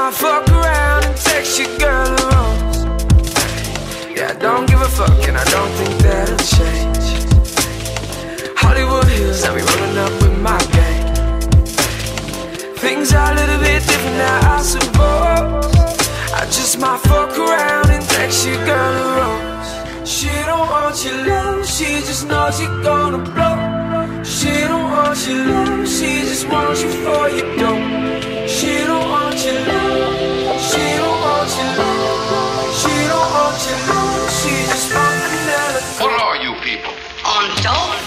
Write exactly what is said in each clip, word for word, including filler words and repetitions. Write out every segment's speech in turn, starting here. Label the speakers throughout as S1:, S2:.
S1: might fuck around and text your girl a rose. Yeah, I don't give a fuck and I don't think that'll change. Hollywood Hills, I'll be rolling up with my gang. Things are a little bit different now, I suppose. I just might fuck around and text your girl a rose. She don't want your love, she just knows you're gonna blow. She don't want your love, she just wants you for your dough. She don't want your love, she don't want your love. She don't want your love, she just wants vanilla.
S2: What are you people? On dope?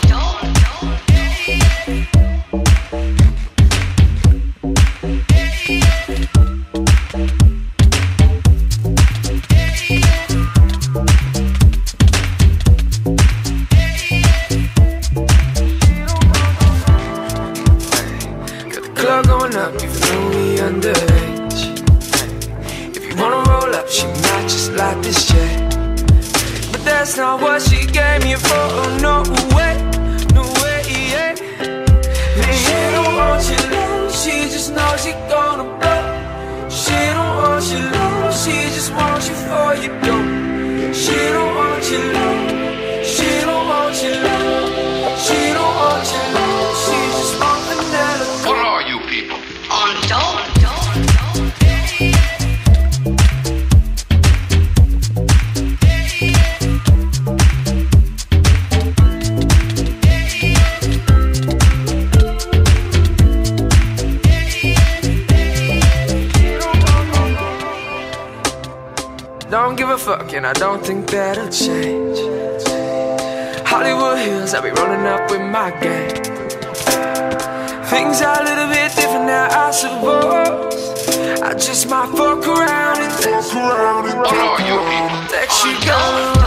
S1: Going up, even though we underage. If you wanna roll up, she might just like this shit. But that's not what she came here for. Oh, no way, no way, yeah. She don't want your love, she just knows you're gonna blow. She don't want your love, she just wants you for your dough. She don't want your love, she don't want your love. She don't want your love, she just wants vanilla.
S2: What are you people? On dope?
S1: Don't give a fuck and I don't think that'll change. Hollywood Hills, I'll be rolling up with my gang. Things are a little bit different now, I suppose. I just might fuck around and text around and
S2: What are you people?
S1: text you girl.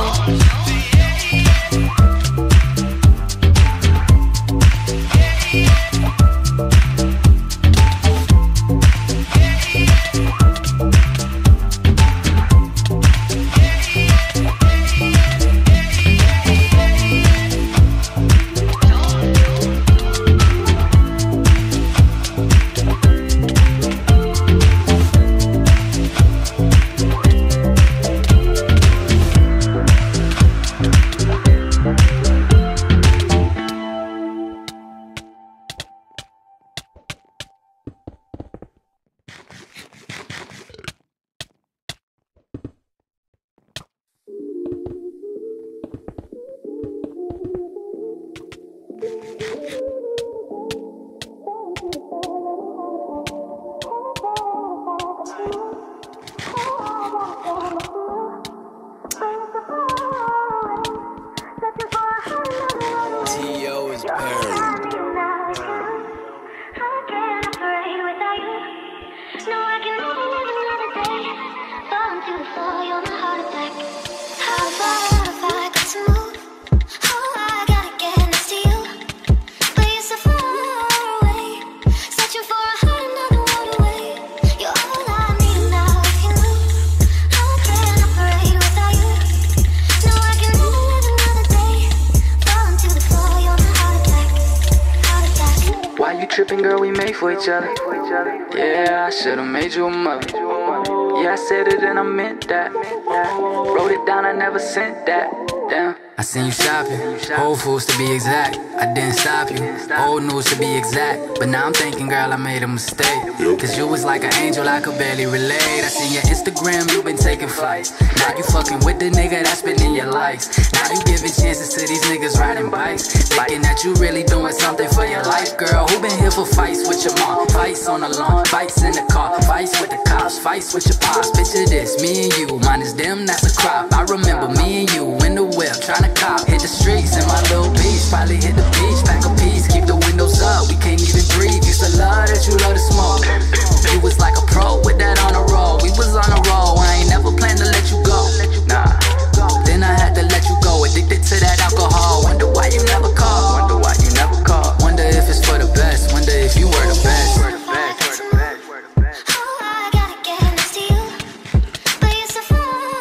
S3: For each other. Yeah, I should've made you a mother. Yeah, I said it and I meant that. Wrote it down, I never sent that. Damn. I seen you shopping, Whole Foods to be exact. I didn't stop you, old news to be exact. But now I'm thinking, girl, I made a mistake. Cause you was like an angel, I could barely relate. I seen your Instagram, you been taking flights. Now you fucking with the nigga that's been in your likes. Now you giving chances to these niggas riding bikes. Thinking that you really doing something for your life, girl. Who been here for fights with your mom? Fights on the lawn, fights in the car, fights with the cops, fights with your pops. Picture this, me and you, minus them, that's a crop. I remember me and you in the whip, trying to cop. Hit the streets in my little beach, probably hit the beach, pack a piece, keep the windows up, we can't even breathe. Used to love that you love to smoke. You was like a pro with that on a roll. We was on a roll, I ain't never planned to let you go. Nah, then I had to let you go, addicted to that alcohol. Wonder why you never called. Wonder why you never called. Wonder if it's for the best. Wonder if you were the best.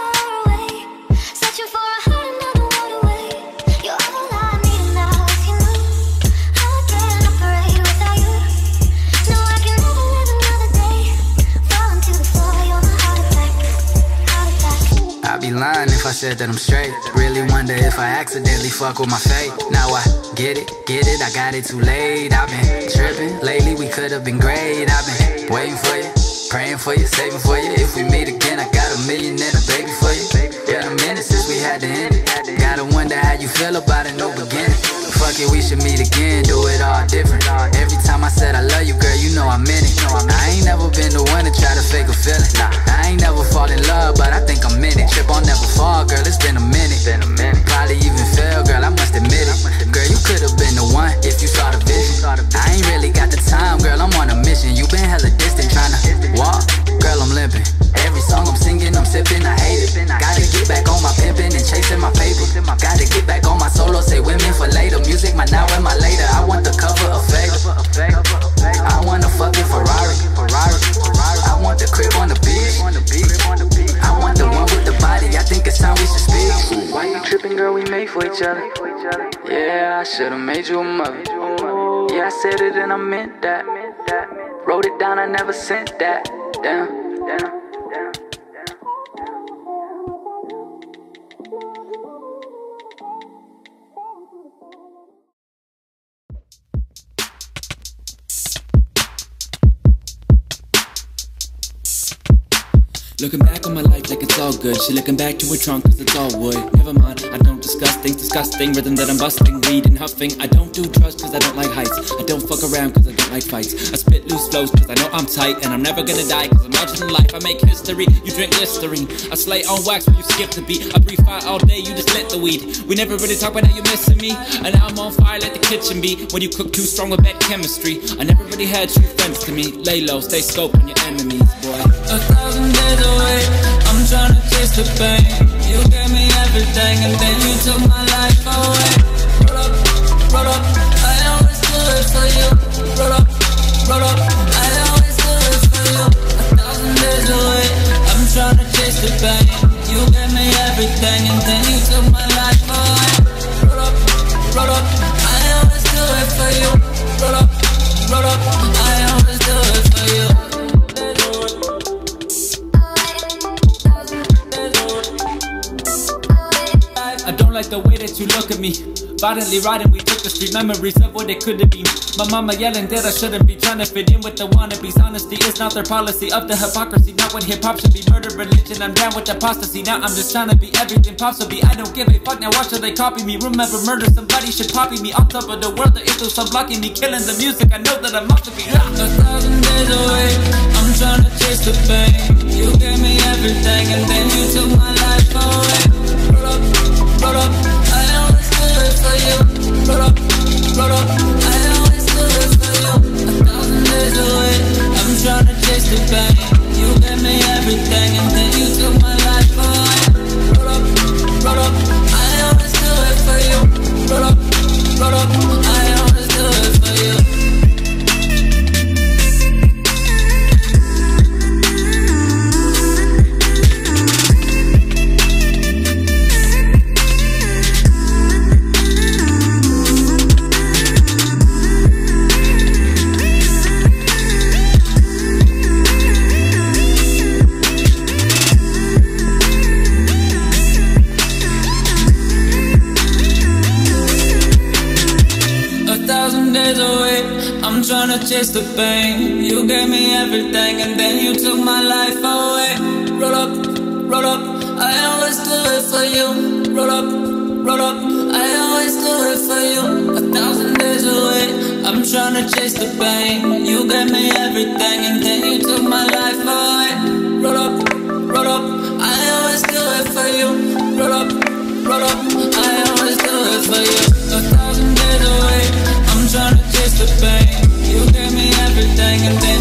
S4: Searching for a heart another world away. You're all I need now, you know.
S3: I said that I'm straight. Really wonder if I accidentally fuck with my fate. Now I get it, get it, I got it too late. I've been tripping, lately we could've been great. I've been waiting for you, praying for you, saving for you. If we meet again, I got a million and a baby for you. Been a minute since we had to end it. Gotta wonder how you feel about a new beginning. Fuck it, we should meet again, do it all different. Every time I said I love you, girl, you know I meant it. I ain't never been the one to try to fake a feeling. I ain't never fall in love, but I think I'm in it. Trip on never fall, girl, it's been a minute. Probably even fail, girl, I must admit it. Girl, you could've been the one if you saw the vision. I ain't really got the time, girl, I'm on a mission. You been hella distant tryna walk, girl, I'm limping. Every song I'm singing, I'm sipping, I hate it. Gotta get back on my pimping and chasing my paper. Gotta get back on my solo, say women for later. Music, my now and my later. I want the cover of Favor. I want a fucking Ferrari. I want the crib on the beach. I want the one with the body. I think it's time we should speak. Why you tripping, girl? We made for each other. Yeah, I should've made you a mother. Yeah, I said it and I meant that. Wrote it down, I never sent that. Damn, damn.
S4: Looking back on my life like it's all good. She looking back to her trunk cause it's all wood. Never mind, I don't discuss things disgusting. Rhythm that I'm busting, weed and huffing. I don't do drugs cause I don't like heights. I don't fuck around cause I don't like fights. I spit loose flows cause I know I'm tight. And I'm never gonna die cause I'm larger than life. I make history, you drink Listerine. I slay on wax when you skip the beat. I breathe fire all day, you just lit the weed. We never really talk about how you missing me. And now I'm on fire like the kitchen be. When you cook too strong with bad chemistry. I never really had true friends to me. Lay low, stay scope on your enemies, boy.
S5: A thousand days away, I'm tryna chase the pain. You gave me everything and then you took my life away. Roll up, roll up, I always do it for you. Roll up, roll up, I always do it for you. A thousand days away, I'm tryna chase the pain. You gave me everything and then you took my life away. Roll up, roll up, I always do it for you. Roll up, roll up, I always do it for you.
S4: I don't like the way that you look at me. Violently riding, we took the street memories of what it could have been. My mama yelling that I shouldn't be trying to fit in with the wannabes. Honesty is not their policy of the hypocrisy. Not when hip-hop should be murder, religion. I'm down with apostasy. Now I'm just trying to be everything possibly. I don't give a fuck, now why should they copy me? Remember murder, somebody should copy me. On top of the world, the ethos are blocking me. Killing the music, I know that I'm off to be.
S5: A thousand days away, I'm trying to chase the pain. You gave me everything and then you took my life away. Roll up, roll up, I always do it for you. Roll up, roll up, I always do it for you. A thousand days away, I'm trying to chase the pain. You gave me everything and then you took my life away. Roll up, roll up, I always do it for you. Roll up, roll up, I always do it for you. I'm tryna chase the pain. You gave me everything and then you took my life away. Roll up, roll up, I always do it for you. Roll up, roll up, I always do it for you. A thousand days away, I'm tryna chase the pain. You gave me everything and then you took my life away. Roll up, roll up, I always do it for you. Roll up, roll up, I always do it for you. A thousand days away, I'm tryna chase the pain. You gave me everything and then